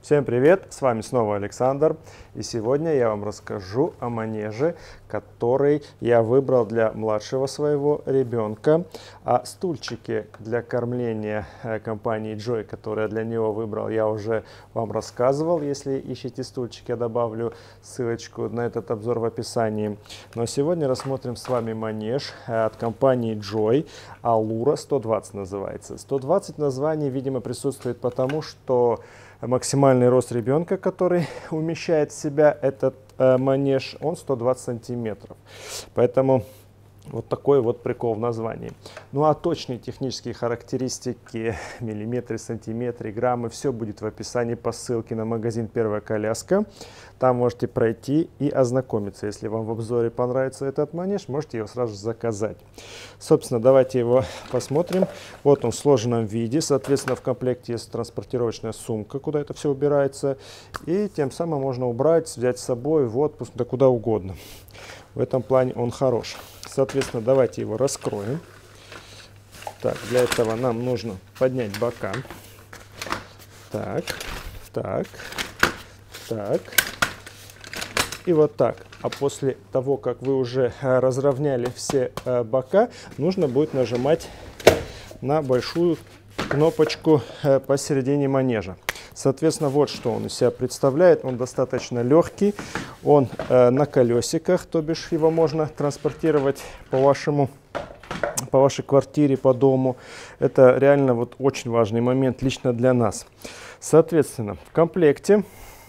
Всем привет! С вами снова Александр. И сегодня я вам расскажу о манеже, который я выбрал для младшего своего ребенка. О стульчике для кормления компании Joy, который я для него выбрал, я уже вам рассказывал. Если ищете стульчик, я добавлю ссылочку на этот обзор в описании. Но сегодня рассмотрим с вами манеж от компании Joy. Allura 120 называется. 120 названий, видимо, присутствует потому, что максимальный рост ребенка, который умещает в себя этот манеж, он 120 сантиметров. Поэтому вот такой вот прикол в названии. Ну а точные технические характеристики, миллиметры, сантиметры, граммы, все будет в описании по ссылке на магазин «Первая коляска». Там можете пройти и ознакомиться. Если вам в обзоре понравится этот манеж, можете его сразу же заказать. Собственно, давайте его посмотрим. Вот он в сложенном виде. Соответственно, в комплекте есть транспортировочная сумка, куда это все убирается. И тем самым можно убрать, взять с собой в отпуск, да куда угодно. В этом плане он хорош. Соответственно, давайте его раскроем. Так, для этого нам нужно поднять бока. Так, так, так. И вот так. А после того, как вы уже разровняли все бока, нужно будет нажимать на большую кнопочку посередине манежа. Соответственно, вот что он из себя представляет. Он достаточно легкий, он на колесиках, то бишь его можно транспортировать по вашей квартире, по дому. Это реально вот очень важный момент лично для нас. Соответственно, в комплекте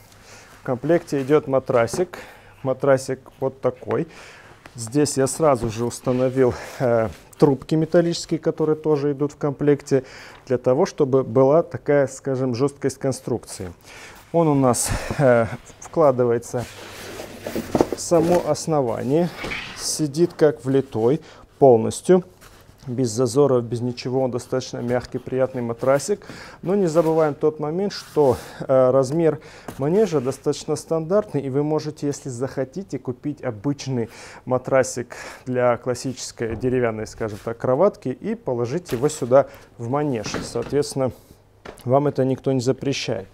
идет матрасик. Матрасик вот такой. Здесь я сразу же установил трубки металлические, которые тоже идут в комплекте, для того, чтобы была такая, скажем, жесткость конструкции. Он у нас вкладывается в само основание, сидит как влитой полностью, без зазоров, без ничего. Он достаточно мягкий, приятный матрасик. Но не забываем тот момент, что размер манежа достаточно стандартный, и вы можете, если захотите, купить обычный матрасик для классической деревянной, скажем так, кроватки и положить его сюда в манеж. Соответственно, вам это никто не запрещает.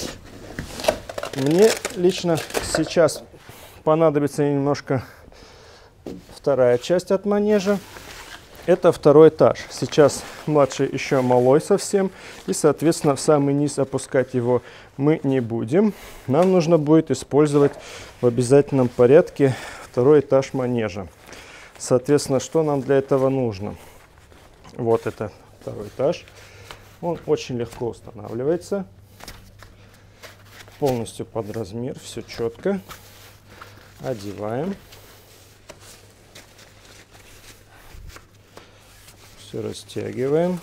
Мне лично сейчас понадобится немножко вторая часть от манежа. Это второй этаж. Сейчас младший еще малой совсем, и, соответственно, в самый низ опускать его мы не будем. Нам нужно будет использовать в обязательном порядке второй этаж манежа. Соответственно, что нам для этого нужно? Вот это второй этаж. Он очень легко устанавливается. Полностью под размер, все четко. Одеваем. Все растягиваем.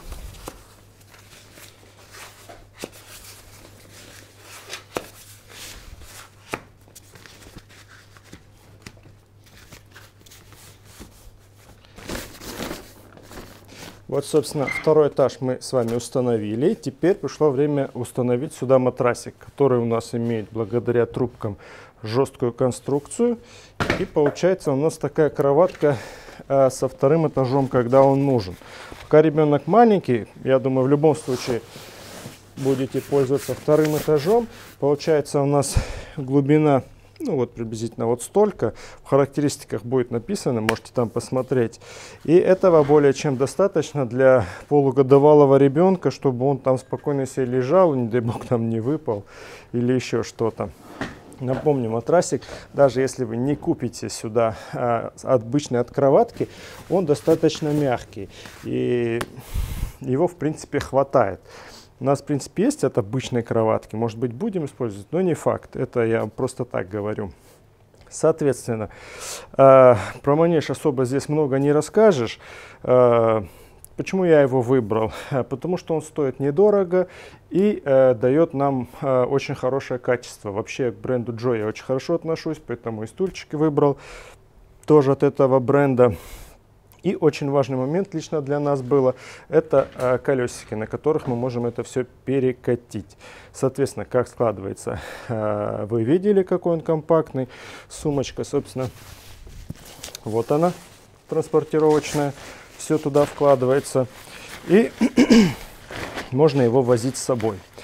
Вот, собственно, второй этаж мы с вами установили. Теперь пришло время установить сюда матрасик, который у нас имеет благодаря трубкам жесткую конструкцию. И получается у нас такая кроватка со вторым этажом, когда он нужен. Пока ребенок маленький, я думаю, в любом случае будете пользоваться вторым этажом. Получается у нас глубина, ну вот приблизительно вот столько. В характеристиках будет написано, можете там посмотреть. И этого более чем достаточно для полугодовалого ребенка, чтобы он там спокойно себе лежал, не дай бог там не выпал или еще что-то. Напомню, матрасик, даже если вы не купите сюда обычный от кроватки, он достаточно мягкий, и его, в принципе, хватает. У нас, в принципе, есть от обычной кроватки, может быть, будем использовать, но не факт, это я просто так говорю. Соответственно, про манеж особо здесь много не расскажешь. Почему я его выбрал? Потому что он стоит недорого и дает нам очень хорошее качество. Вообще к бренду Joy я очень хорошо отношусь, поэтому и стульчики выбрал тоже от этого бренда. И очень важный момент лично для нас было, это колесики, на которых мы можем это все перекатить. Соответственно, как складывается, вы видели, какой он компактный. Сумочка, собственно, вот она, транспортировочная. Все туда вкладывается, и можно его возить с собой.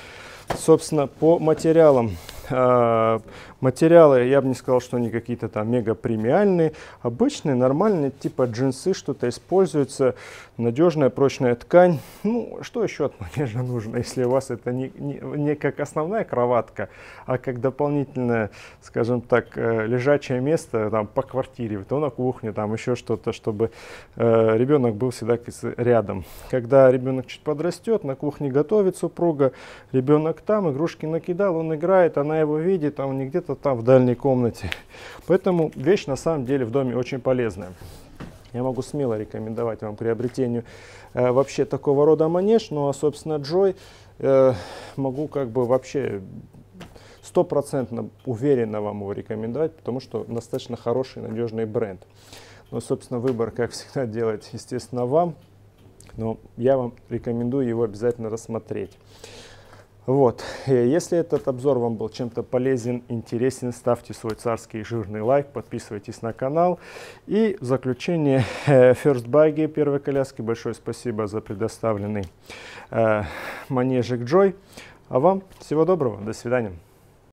Собственно, по материалам. Материалы, я бы не сказал, что они какие-то там мега премиальные. Обычные, нормальные, типа джинсы, что-то используется. Надежная, прочная ткань. Ну, что еще от манежа нужно, если у вас это не как основная кроватка, а как дополнительное, скажем так, лежачее место там, по квартире, то на кухне, там еще что-то, чтобы ребенок был всегда рядом. Когда ребенок чуть подрастет, на кухне готовит супруга, ребенок там, игрушки накидал, он играет, она его видит, а он не где-то там в дальней комнате. Поэтому вещь на самом деле в доме очень полезная. Я могу смело рекомендовать вам к приобретению вообще такого рода манеж, ну а собственно Joy могу как бы вообще 100% уверенно вам его рекомендовать, потому что достаточно хороший, надежный бренд. Но собственно выбор, как всегда, делать естественно вам, но я вам рекомендую его обязательно рассмотреть. Вот, если этот обзор вам был чем-то полезен, интересен, ставьте свой царский жирный лайк, подписывайтесь на канал. И в заключение First Buggy первой коляски большое спасибо за предоставленный манежик Joy. А вам всего доброго, до свидания.